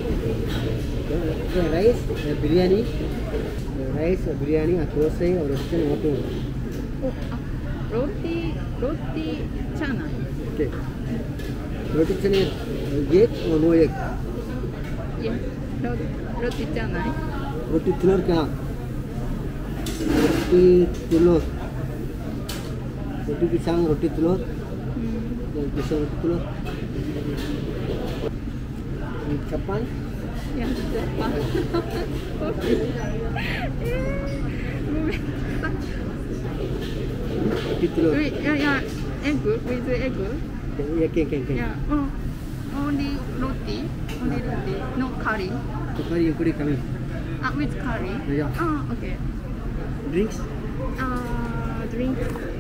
rice, biryani, rice, biryani, thosai, or what you Roti chana. Okay. Roti chana, egg or no egg? Yeah, roti chana. Roti tulor क्या? Roti tulor. Roti pisang, roti tulor. Pisang roti tulor. Kapan? Yeah, Japan. Roti tulor. Yeah, egg with egg. Yeah, can. Yeah, only roti, no curry. So curry you could come in. With curry. Yeah. Oh, okay. Drinks? Drink.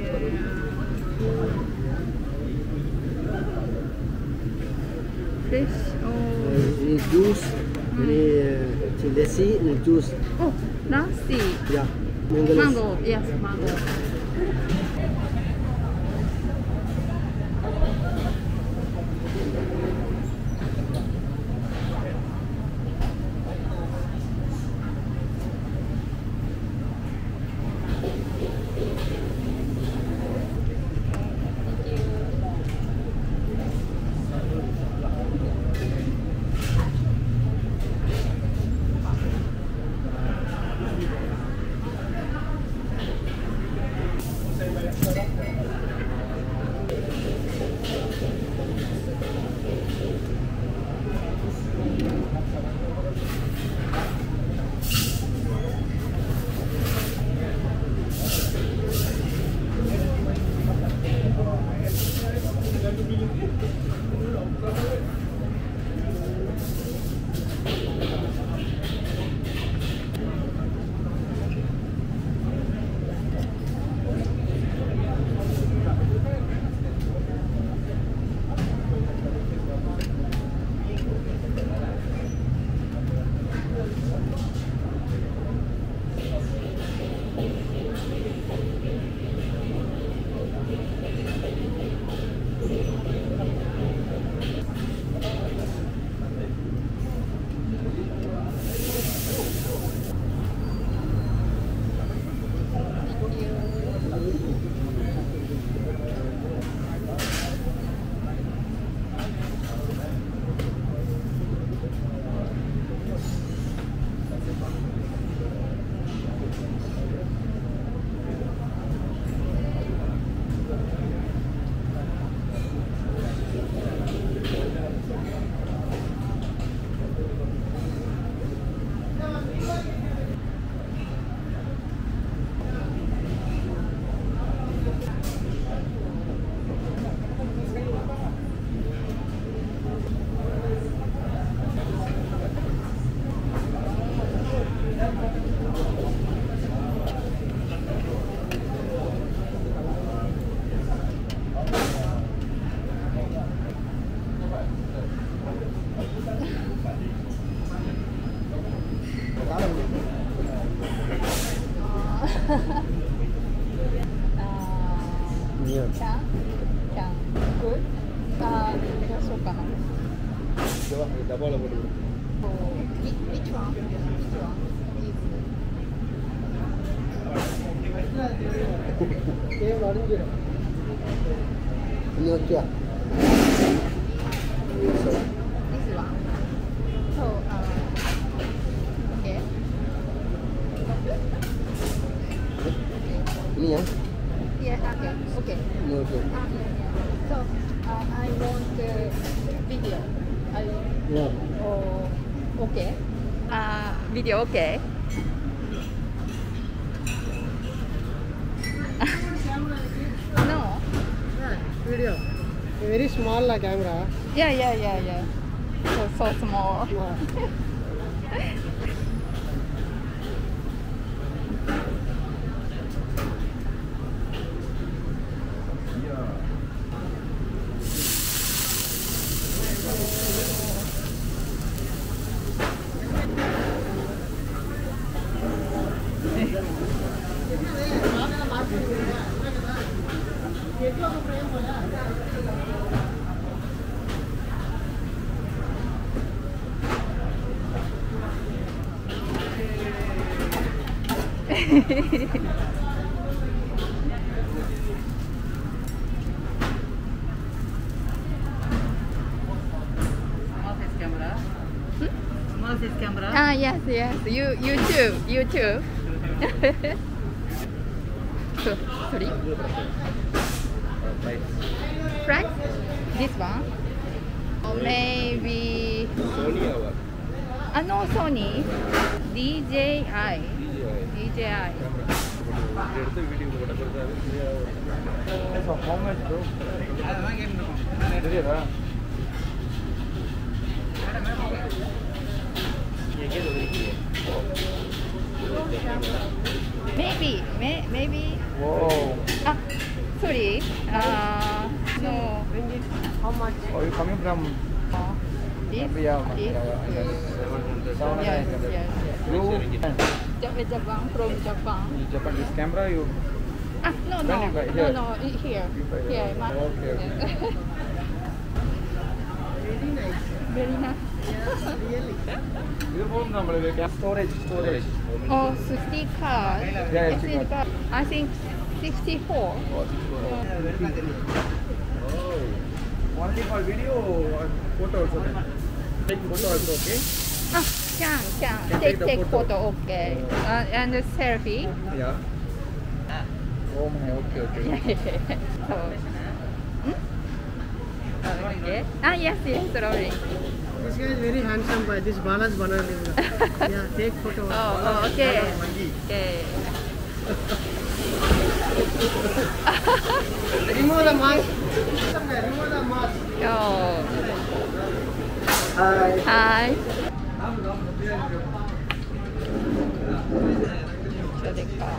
Fresh or Juice, lassi and juice. oh, lassi. Yeah. Mango. Mango, yes, mango. Yeah. Can. Good. どうしようかな。Which one? Ini क्या? This one. So, okay. Ini ya? Yeah, okay. Ini okay. So, I want video. Yeah. Oh, okay. Video okay. No. Video. Very small la camera. Yeah. So small. Small size camera. Ah, yes, yes. You too. You too. So, sorry. Price? This one? Or maybe. Sony or what? No, Sony. DJI. DJI. எடுத்து video போட்டது So how much bro? தெரியாதா? Maybe. Whoa. Ah, sorry. No. How much? Oh, you coming from This. Yeah, This. Yes, yes, yes. You Japan, from Japan. Japan. This camera you No. When you buy here? No, here. You buy Here. here. Okay. Very nice. Very nice. Really. இது போகும் நம்மளுக்கு storage. Oh, 60 card. Yeah, Is it about, I think 64. Only for video or photo also. Take photo also, okay? Can. take the Take photo. photo, okay. And the selfie. Yeah. Oh my, okay. So, okay. Yes, slowly. This guy is very handsome boy. This Balas Banana. Yeah, take photo. Oh, okay. Okay. Remove the mask. Remove the mask. Oh. Hi. Hi. So the car.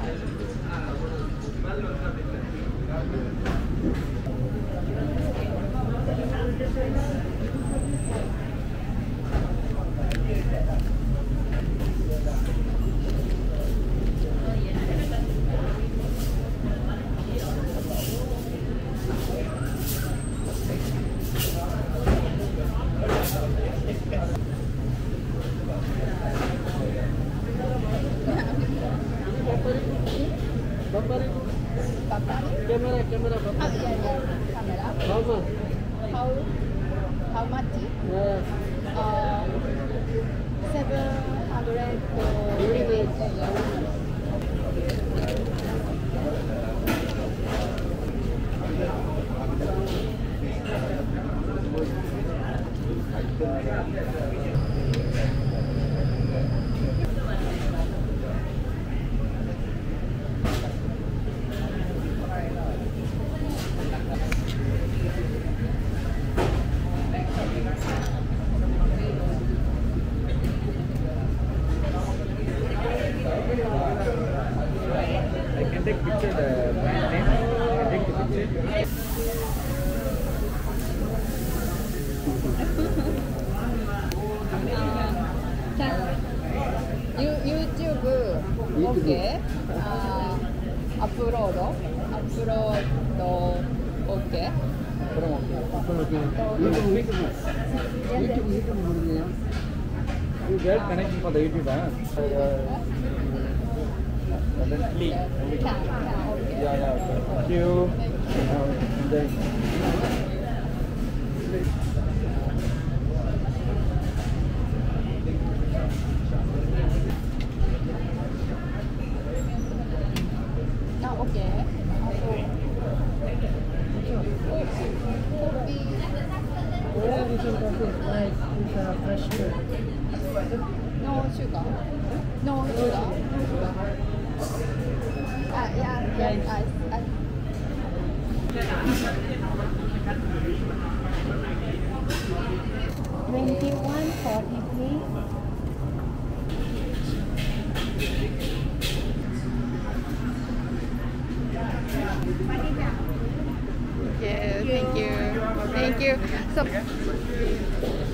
Camera. Camera. How much? How much? Yeah. 700. I can take picture the brand name. I can take the picture. YouTube. Okay. Upload. Okay. You get connection for the YouTube, huh? And then click. Okay. Yeah, okay. Thank you. Okay. Oh, this is nice. It's fresh milk. No sugar. No sugar. Yeah. Yeah, thank you. So